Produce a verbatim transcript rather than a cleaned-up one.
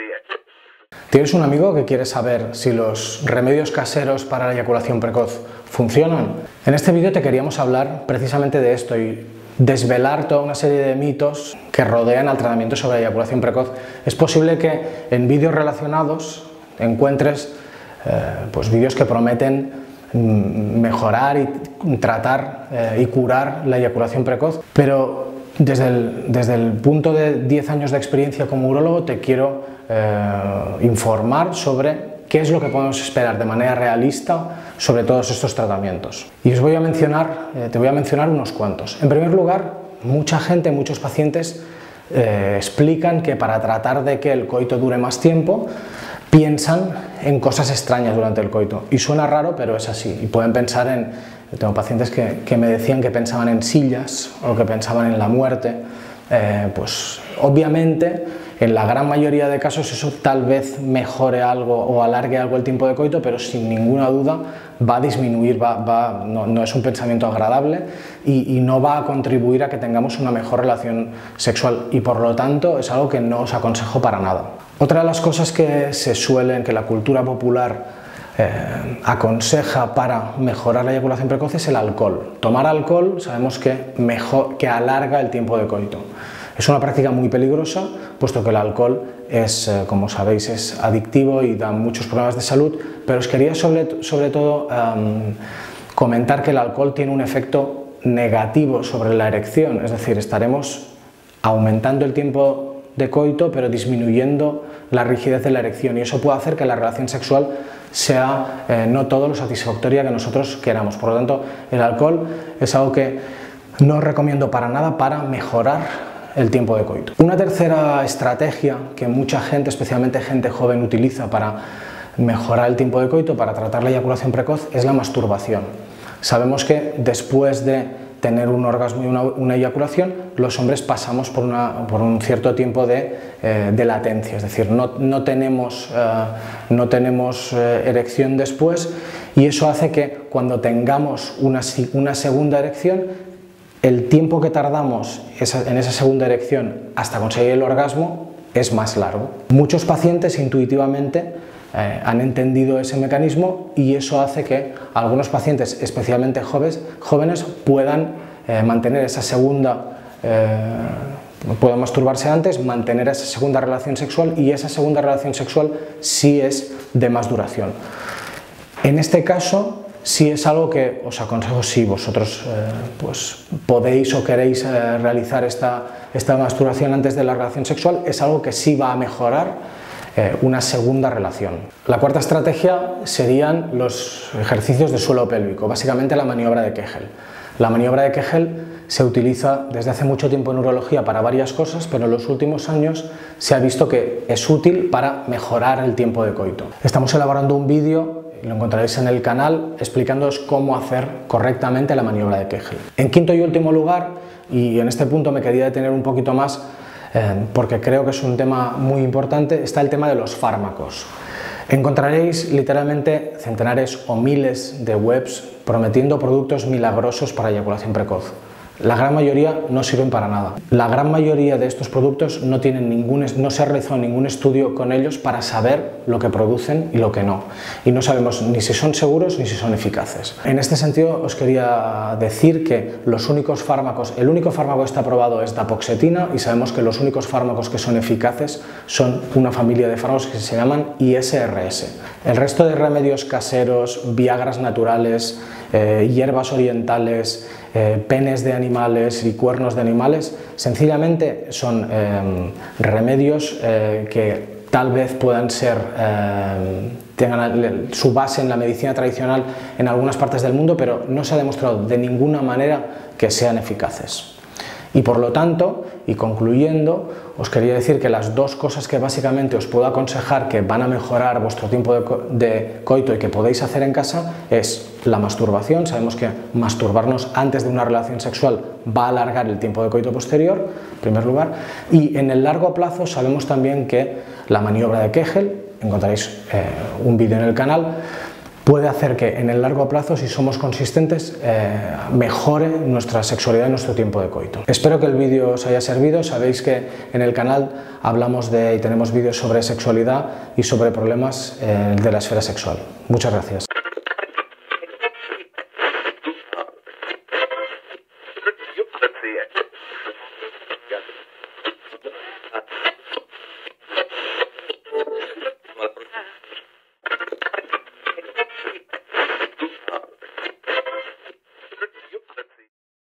¿Tienes un amigo que quiere saber si los remedios caseros para la eyaculación precoz funcionan? En este vídeo te queríamos hablar precisamente de esto y desvelar toda una serie de mitos que rodean al tratamiento sobre la eyaculación precoz. Es posible que en vídeos relacionados encuentres eh, pues vídeos que prometen mejorar y tratar eh, y curar la eyaculación precoz, pero desde el, desde el punto de diez años de experiencia como urólogo te quiero eh, informar sobre qué es lo que podemos esperar de manera realista sobre todos estos tratamientos. Y os voy a mencionar, eh, te voy a mencionar unos cuantos. En primer lugar, mucha gente, muchos pacientes eh, explican que para tratar de que el coito dure más tiempo, piensan en cosas extrañas durante el coito. Y suena raro, pero es así. Y pueden pensar en... Tengo pacientes que, que me decían que pensaban en sillas o que pensaban en la muerte. Eh, pues obviamente, en la gran mayoría de casos eso tal vez mejore algo o alargue algo el tiempo de coito, pero sin ninguna duda va a disminuir, va, va, no, no es un pensamiento agradable y, y no va a contribuir a que tengamos una mejor relación sexual y por lo tanto es algo que no os aconsejo para nada. Otra de las cosas que se suelen, que la cultura popular eh, aconseja para mejorar la eyaculación precoz es el alcohol. Tomar alcohol sabemos que, mejor, que alarga el tiempo de coito. Es una práctica muy peligrosa, puesto que el alcohol es, eh, como sabéis, es adictivo y da muchos problemas de salud, pero os quería sobre, sobre todo um, comentar que el alcohol tiene un efecto negativo sobre la erección, es decir, estaremos aumentando el tiempo de coito, pero disminuyendo la rigidez de la erección y eso puede hacer que la relación sexual sea eh, no todo lo satisfactoria que nosotros queramos. Por lo tanto, el alcohol es algo que no os recomiendo para nada para mejorar el tiempo de coito. Una tercera estrategia que mucha gente, especialmente gente joven, utiliza para mejorar el tiempo de coito, para tratar la eyaculación precoz, es la masturbación. Sabemos que después de tener un orgasmo y una, una eyaculación, los hombres pasamos por, una, por un cierto tiempo de, eh, de latencia, es decir, no, no tenemos, eh, no tenemos eh, erección después y eso hace que cuando tengamos una, una segunda erección, el tiempo que tardamos esa, en esa segunda erección hasta conseguir el orgasmo es más largo. Muchos pacientes intuitivamente eh, han entendido ese mecanismo y eso hace que algunos pacientes, especialmente jóvenes, jóvenes puedan eh, mantener esa segunda, eh, puedan masturbarse antes, mantener esa segunda relación sexual y esa segunda relación sexual sí es de más duración. En este caso, sí es algo que os aconsejo si vosotros eh, pues, podéis o queréis eh, realizar esta, esta masturbación antes de la relación sexual, es algo que sí va a mejorar eh, una segunda relación. La cuarta estrategia serían los ejercicios de suelo pélvico, básicamente la maniobra de Kegel. La maniobra de Kegel se utiliza desde hace mucho tiempo en urología para varias cosas, pero en los últimos años se ha visto que es útil para mejorar el tiempo de coito. Estamos elaborando un vídeo, lo encontraréis en el canal, explicándoos cómo hacer correctamente la maniobra de Kegel. En quinto y último lugar, y en este punto me quería detener un poquito más, eh, porque creo que es un tema muy importante, está el tema de los fármacos. Encontraréis literalmente centenares o miles de webs prometiendo productos milagrosos para eyaculación precoz. La gran mayoría no sirven para nada. La gran mayoría de estos productos no, tienen ningún, no se ha realizado ningún estudio con ellos para saber lo que producen y lo que no. Y no sabemos ni si son seguros ni si son eficaces. En este sentido os quería decir que los únicos fármacos, el único fármaco que está aprobado es dapoxetina y sabemos que los únicos fármacos que son eficaces son una familia de fármacos que se llaman I S R S. El resto de remedios caseros, viagras naturales, eh, hierbas orientales, Eh, penes de animales y cuernos de animales, sencillamente son eh, remedios eh, que tal vez puedan ser, eh, tengan su base en la medicina tradicional en algunas partes del mundo, pero no se ha demostrado de ninguna manera que sean eficaces. Y por lo tanto, y concluyendo, os quería decir que las dos cosas que básicamente os puedo aconsejar que van a mejorar vuestro tiempo de, co de coito y que podéis hacer en casa es la masturbación. Sabemos que masturbarnos antes de una relación sexual va a alargar el tiempo de coito posterior, en primer lugar, y en el largo plazo sabemos también que la maniobra de Kegel, encontraréis eh, un vídeo en el canal, puede hacer que en el largo plazo, si somos consistentes, eh, mejore nuestra sexualidad y nuestro tiempo de coito. Espero que el vídeo os haya servido. Sabéis que en el canal hablamos de y tenemos vídeos sobre sexualidad y sobre problemas eh, de la esfera sexual. Muchas gracias. Let's see it.